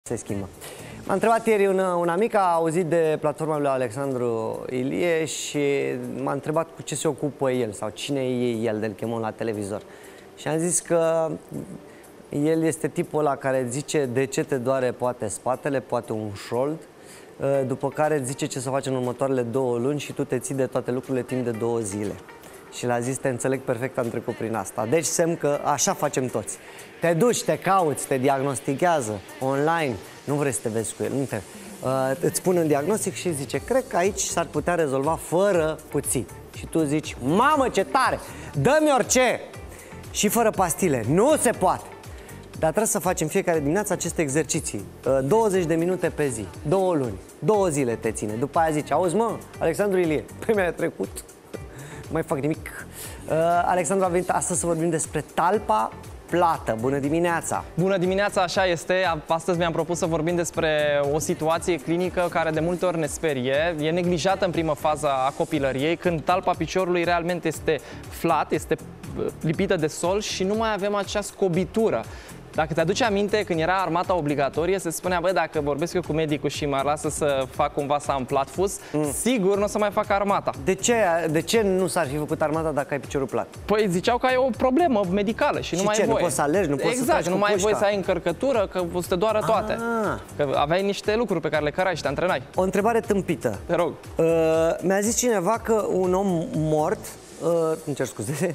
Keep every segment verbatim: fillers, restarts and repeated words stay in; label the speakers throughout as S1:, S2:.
S1: Se schimbă. M-a întrebat ieri un, un amic, a auzit de platforma lui Alexandru Ilie și m-a întrebat cu ce se ocupă el sau cine e el, de-l chemăm la televizor. Și am zis că el este tipul ăla care zice de ce te doare poate spatele, poate un șold, după care îți zice ce să faci în următoarele două luni și tu te ții de toate lucrurile timp de două zile. Și l-a zis, te înțeleg perfect, am trecut prin asta. Deci semn că așa facem toți. Te duci, te cauți, te diagnostichează online. Nu vrei să te vezi cu el, nu te... Uh, îți pune un diagnostic și zice, cred că aici s-ar putea rezolva fără cuțit. Și tu zici, mamă ce tare, dă-mi orice! Și fără pastile, nu se poate! Dar trebuie să facem fiecare dimineață aceste exerciții. uh, douăzeci de minute pe zi, două luni, două zile te ține. După aia zici, auzi mă, Alexandru Ilie, pe mi-a trecut. Nu mai fac nimic. uh, Alexandru a venit astăzi să vorbim despre talpa plată. Bună dimineața!
S2: Bună dimineața, așa este. Astăzi mi-am propus să vorbim despre o situație clinică care de multe ori ne sperie. E neglijată în primă fază a copilăriei, când talpa piciorului realmente este flat, este lipită de sol și nu mai avem acea scobitură. Dacă te aduci aminte, când era armata obligatorie, se spunea, băi, dacă vorbesc eu cu medicul și mă lasă să fac cumva să am platfus, mm. sigur nu o să mai fac armata.
S1: De ce, de ce nu s-ar fi făcut armata dacă ai piciorul plat?
S2: Păi ziceau că ai o problemă medicală și, și nu mai
S1: ce,
S2: ai voie.
S1: Nu poți să alergi, nu poți
S2: exact,
S1: să faci
S2: nu mai ai voie să ai încărcătură, că o să te doară toate. Ah. Că aveai niște lucruri pe care le cărai și te antrenai.
S1: O întrebare tâmpită.
S2: Te rog.
S1: Uh, mi-a zis cineva că un om mort, uh, îmi cer scuze,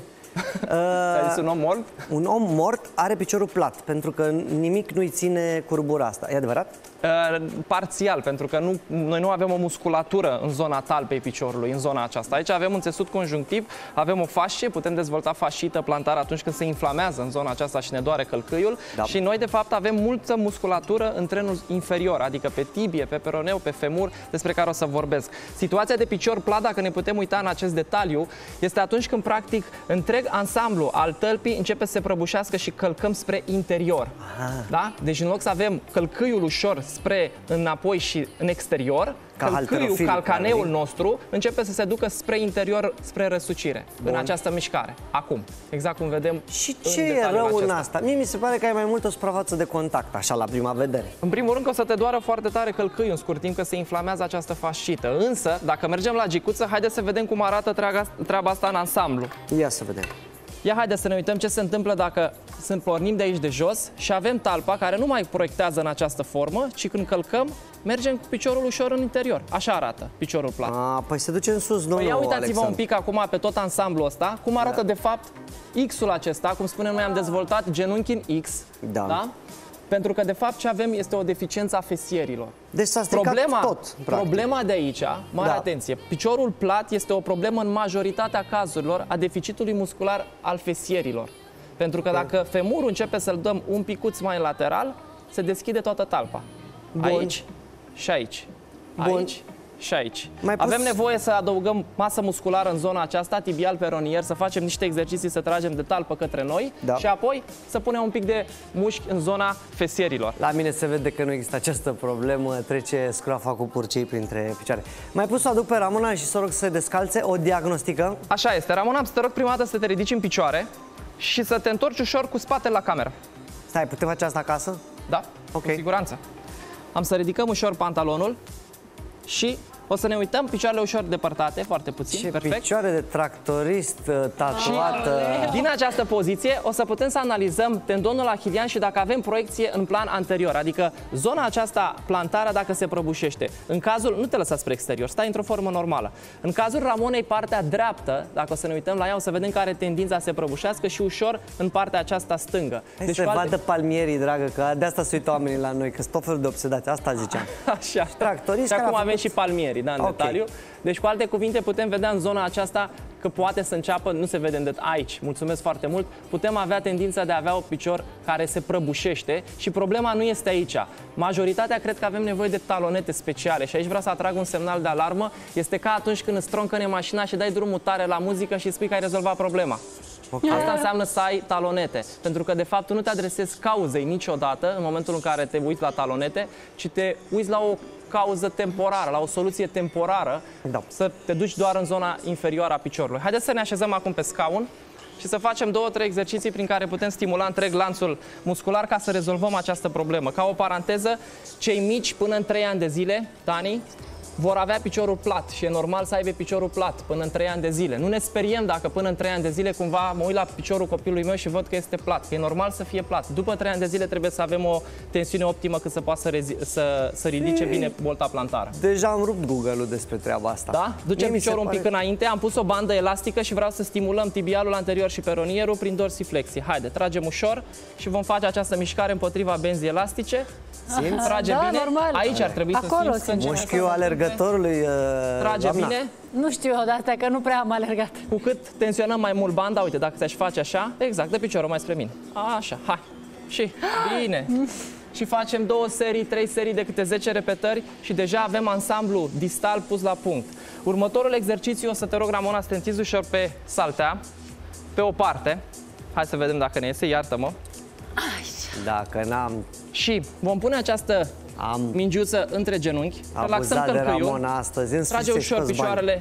S2: Ți-ai zis un om mort?
S1: Un om mort are piciorul plat, pentru că nimic nu-i ține curbura asta. E adevărat?
S2: Uh, parțial, pentru că nu, noi nu avem o musculatură în zona talpei piciorului, în zona aceasta. Aici avem un țesut conjunctiv, avem o fascie, putem dezvolta fascită plantară atunci când se inflamează în zona aceasta și ne doare călcâiul. Da. Și noi, de fapt, avem multă musculatură în trenul inferior, adică pe tibie, pe peroneu, pe femur, despre care o să vorbesc. Situația de picior plat, dacă ne putem uita în acest detaliu, este atunci când, practic, întreg ansamblu al tălpii începe să se prăbușească și călcăm spre interior. Da? Deci în loc să avem călcâiul ușor spre înapoi și în exterior, ca călcâiul, calcaneul nostru, începe să se ducă spre interior, spre răsucire. Bun. În această mișcare. Acum, exact cum vedem.
S1: Și ce e rău în asta? Mie mi se pare că ai mai mult o suprafață de contact, așa la prima vedere.
S2: În primul rând că o să te doară foarte tare călcâiul în scurt timp, că se inflamează această fascită. Însă, dacă mergem la gicuță, haideți să vedem cum arată treaba, treaba asta în ansamblu.
S1: Ia să vedem.
S2: Ia haideți să ne uităm ce se întâmplă dacă sunt pornim de aici de jos și avem talpa care nu mai proiectează în această formă, ci când călcăm, mergem cu piciorul ușor în interior. Așa arată piciorul plat.
S1: A, păi se duce în sus, domnul
S2: Păi ia uitați-vă
S1: Alexandru.
S2: un pic acum pe tot ansamblul ăsta, cum arată da. de fapt X-ul acesta, cum spunem noi, am dezvoltat genunchi în X, da. Da? Pentru că de fapt ce avem este o deficiență a fesierilor.
S1: Deci s-a stricat
S2: problema,
S1: tot,
S2: problema de aici, mare
S1: da.
S2: atenție, piciorul plat este o problemă în majoritatea cazurilor a deficitului muscular al fesierilor. Pentru că dacă femurul începe să-l dăm un picuț mai lateral, se deschide toată talpa. Bun. Aici și aici.
S1: Bun.
S2: Aici și aici.
S1: Mai
S2: Avem
S1: pus...
S2: nevoie să adăugăm masă musculară în zona aceasta, tibial peronier, să facem niște exerciții, să tragem de talpă către noi da. și apoi să punem un pic de mușchi în zona fesierilor.
S1: La mine se vede că nu există această problemă, trece scroafa cu purcei printre picioare. Mai pus să aduc pe Ramona și să rog să se descalțe, o diagnostică.
S2: Așa este. Ramona, am să te rog prima dată să te ridici în picioare și să te întorci ușor cu spatele la cameră.
S1: Stai, putem face asta acasă?
S2: Da, okay. Cu siguranță. Am să ridicăm ușor pantalonul și o să ne uităm, picioarele ușor depărtate, foarte puțin,
S1: ce
S2: perfect.
S1: Picioare de tractorist tatuată.
S2: Și din această poziție o să putem să analizăm tendonul achilian și dacă avem proiecție în plan anterior, adică zona aceasta plantară dacă se prăbușește. În cazul, nu te lăsa spre exterior, stai într-o formă normală. În cazul Ramonei, partea dreaptă, dacă o să ne uităm la ea, o să vedem că are tendința să se prăbușească și ușor în partea aceasta stângă.
S1: Hai
S2: deci
S1: să
S2: alte...
S1: vadă palmierii, dragă, că de asta se uită oamenii la noi, că sunt tot felul de obsedați, asta ziceam.
S2: Așa.
S1: Tractorist.
S2: Și acum avem făcut... și palmieri. Da, în okay. detaliu. Deci, cu alte cuvinte, putem vedea în zona aceasta că poate să înceapă, nu se vede de aici, mulțumesc foarte mult, putem avea tendința de a avea un picior care se prăbușește și problema nu este aici. Majoritatea cred că avem nevoie de talonete speciale și aici vreau să atrag un semnal de alarmă. Este ca atunci când îți troncăne mașina și dai drumul tare la muzică și spui că ai rezolvat problema. Okay. Asta înseamnă să ai talonete, pentru că de fapt tu nu te adresezi cauzei niciodată în momentul în care te uiți la talonete, ci te uiți la o cauză temporară, la o soluție temporară, da. Să te duci doar în zona inferioară a piciorului. Haideți să ne așezăm acum pe scaun și să facem două, trei exerciții prin care putem stimula întreg lanțul muscular ca să rezolvăm această problemă. Ca o paranteză, cei mici până în trei ani de zile, Dani, vor avea piciorul plat și e normal să aibă piciorul plat până în trei ani de zile. Nu ne speriem dacă până în trei ani de zile cumva mă uit la piciorul copilului meu și văd că este plat, că e normal să fie plat. După trei ani de zile trebuie să avem o tensiune optimă cât să poată să, să, să ridice bine bolta plantară.
S1: Deja am rupt Google-ul despre treaba asta.
S2: Da? Ducem
S1: Mie
S2: piciorul un pic
S1: pare...
S2: înainte, am pus o bandă elastică și vreau să stimulăm tibialul anterior și peronierul prin dorsiflexie. Haide, tragem ușor și vom face această mișcare împotriva benzii elastice.
S1: Simți?
S2: Trage
S3: Da,
S2: bine.
S3: normal.
S2: Aici ar trebui
S3: Acolo
S2: să simți
S3: simți.
S1: Mușchiul alergătorului, uh,
S2: Trage
S1: doamna.
S2: bine.
S3: Nu știu eu de asta, că nu prea am alergat.
S2: Cu cât tensionăm mai mult banda, uite, dacă ți-aș face așa, exact, de piciorul mai spre mine. Așa, hai. Și bine. Și facem două serii, trei serii de câte zece repetări și deja avem ansamblu distal pus la punct. Următorul exercițiu, o să te rog, Ramona, să te întizi ușor pe saltea, pe o parte. Hai să vedem dacă ne iese, iartă-mă.
S1: Dacă n-am
S2: Și vom pune această
S1: am
S2: mingiuță între genunchi, relaxăm
S1: abuzat de
S2: călcâiul,
S1: Ramona astăzi, în
S2: trage
S1: sfârșit
S2: ușor
S1: toți banii.
S2: picioarele,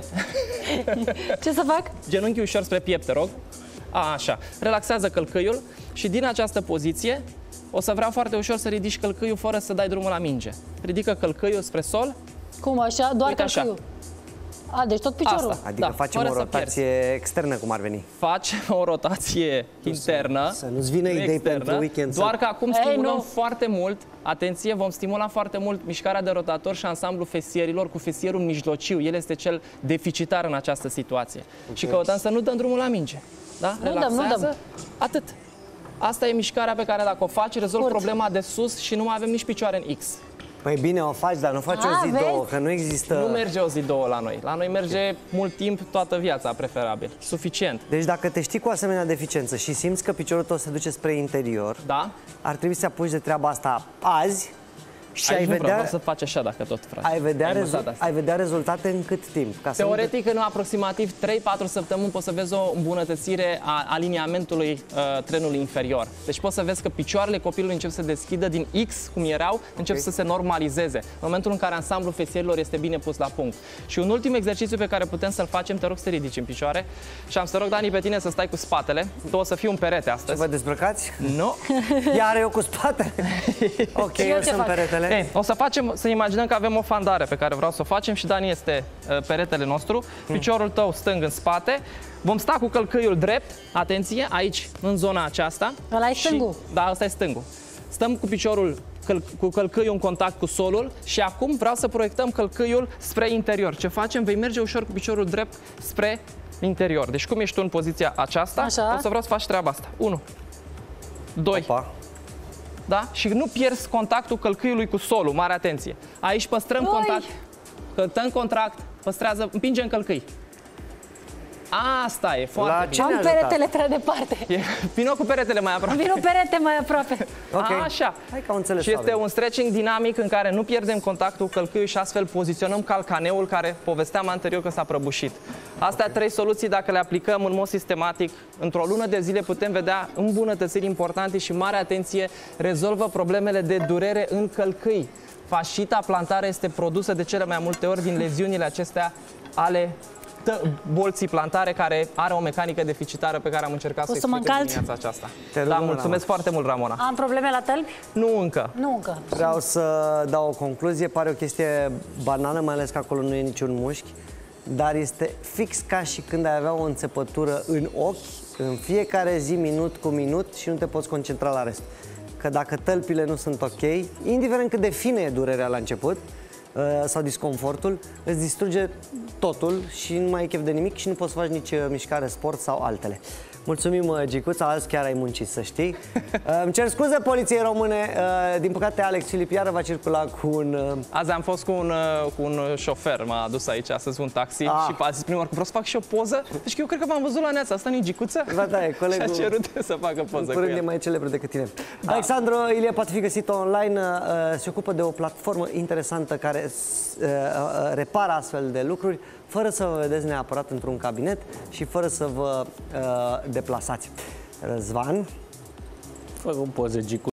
S3: Ce să fac?
S2: genunchii ușor spre piept, te rog. A, așa, relaxează călcâiul și din această poziție o să vreau foarte ușor să ridici călcâiul fără să dai drumul la minge. Ridică călcâiul spre sol.
S3: Cum așa? Doar
S2: Uite așa.
S3: călcâiul. A, deci tot piciorul.
S2: Asta.
S1: Adică
S2: Da,
S1: facem
S2: fără
S1: o
S2: să
S1: rotație externă, cum ar veni.
S2: Faci o rotație internă,
S1: să nu-ți vină
S2: nu
S1: idei
S2: externă,
S1: pentru weekend să-
S2: doar că acum
S3: Ei,
S2: stimulăm
S3: nu.
S2: foarte mult, atenție, vom stimula foarte mult mișcarea de rotator și ansamblul fesierilor cu fesierul mijlociu. El este cel deficitar în această situație. Și căutăm să nu dăm drumul la minge. Da?
S3: Nu dăm, nu
S2: Relaxează.
S3: dăm.
S2: Atât. Asta e mișcarea pe care dacă o faci, rezolvi
S3: Scurt.
S2: problema de sus și nu mai avem nici picioare în X.
S1: Păi bine, o faci, dar nu faci
S3: A,
S1: o zi,
S3: vezi?
S1: două, că nu există...
S2: Nu merge o zi, două la noi. La noi merge mult timp, toată viața, preferabil. Suficient.
S1: Deci dacă te știi cu asemenea deficiență și simți că piciorul tău se duce spre interior,
S2: Da?
S1: ar trebui să te apuci de treaba asta azi și
S2: Aici
S1: ai
S2: nu vreau,
S1: vedea,
S2: vreau să faci așa dacă tot, frate.
S1: ai, vedea
S2: Ai
S1: rezu-
S2: învățat asta.
S1: ai vedea rezultate în cât timp? Ca să nu te-
S2: Teoretic, în aproximativ trei patru săptămâni poți să vezi o îmbunătățire a aliniamentului uh, trenului inferior. Deci poți să vezi că picioarele copilului încep să se deschidă din X, cum erau, încep să se normalizeze. În momentul în care ansamblul fesierilor este bine pus la punct. Și un ultim exercițiu pe care putem să-l facem, te rog să te ridici în picioare și am să rog, Dani, pe tine să stai cu spatele. Tu o să fii un perete astăzi.
S1: Vă dezbrăcați?
S2: Nu.
S1: Iar eu cu spatele? Ok,
S3: eu
S1: eu
S3: ce
S1: sunt
S3: fac?
S1: peretele.
S2: Ei, o să facem, să imaginăm că avem o fandare pe care vreau să o facem și Dani este uh, peretele nostru. Piciorul tău stâng în spate. Vom sta cu călcâiul drept, atenție, aici, în zona aceasta.
S3: Ăla e
S2: Și-
S3: stângul.
S2: Da, ăsta e stângul. Stăm cu piciorul, căl, cu călcâiul în contact cu solul și acum vreau să proiectăm călcâiul spre interior. Ce facem? Vei merge ușor cu piciorul drept spre interior. Deci cum ești tu în poziția aceasta,
S3: Așa.
S2: o să vreau să faci treaba asta. unu, doi,
S1: Opa.
S2: da? Și nu pierzi contactul călcâiului cu solul, mare atenție. Aici păstrăm
S3: Ui!
S2: contact, călcăm contract, păstrează, împingem călcâi. Asta e, foarte
S1: La
S2: bine.
S1: ce
S3: Am
S1: ne-a ajutat?
S3: peretele prea departe.
S2: E- Vino cu peretele mai aproape.
S3: Vin o perete mai aproape.
S1: Ok.
S2: Așa.
S1: Hai că am înțeles.
S2: Și este
S1: Fabio.
S2: un stretching dinamic în care nu pierdem contactul călcâiului și astfel poziționăm calcaneul care povesteam anterior că s-a prăbușit. Astea trei soluții, dacă le aplicăm în mod sistematic, într-o lună de zile putem vedea îmbunătățiri importante și, mare atenție, rezolvă problemele de durere în călcâi. Fascita plantară este produsă de cele mai multe ori din leziunile acestea ale tă- bolții plantare, care are o mecanică deficitară pe care am încercat să o
S3: să mă
S2: explic în
S3: încalț?
S2: dimineața aceasta.
S1: Te rog,
S2: Da,
S1: Ramona.
S2: mulțumesc foarte mult, Ramona.
S3: Am probleme la tălpi?
S2: Nu încă.
S3: Nu încă.
S1: Vreau să dau o concluzie, pare o chestie banală, mai ales că acolo nu e niciun mușchi, dar este fix ca și când ai avea o înțepătură în ochi, în fiecare zi, minut cu minut, și nu te poți concentra la rest. Că dacă tălpile nu sunt ok, indiferent cât de fină e durerea la început, uh, sau disconfortul, îți distruge totul și nu mai e chef de nimic și nu poți să faci nici uh, mișcare, sport sau altele. Mulțumim, uh, Gicuța, azi chiar ai muncit, să știi. Uh, Îmi cer scuze poliției române, uh, din păcate Alex Filip iară va circula cu un... uh,
S2: Azi am fost cu un, uh, cu un șofer, m-a adus aici astăzi un taxi
S1: Ah.
S2: și a zis prima oară că vreau să fac și o poză. Deci că eu cred că v-am văzut la Neața, asta nu-i Gicuță?
S1: Da, da, e colegul.
S2: Și a cerut să facă poză cu
S1: Curând e
S2: el.
S1: mai celebră decât tine. Da. Alexandru Ilie poate fi găsit online, uh, se ocupă de o platformă interesantă care uh, uh, repară astfel de lucruri, fără să vă vedeți neapărat într-un cabinet și fără să vă uh, deplasați. Răzvan?
S4: Fă o poză, Gicu.